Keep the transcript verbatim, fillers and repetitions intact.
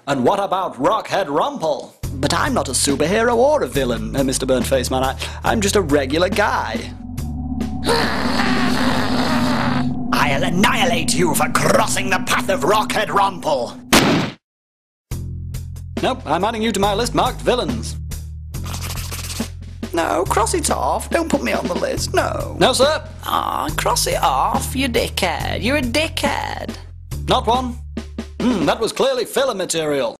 And what about Rockhead Rumple? But I'm not a superhero or a villain, uh, Mister Burnface Man. I, I'm just a regular guy. I'll annihilate you for crossing the path of Rockhead Rumple. Nope, I'm adding you to my list marked villains. No, cross it off. Don't put me on the list, no. No, sir. Ah, cross it off, you dickhead. You're a dickhead. Not one. Hmm, that was clearly filler material.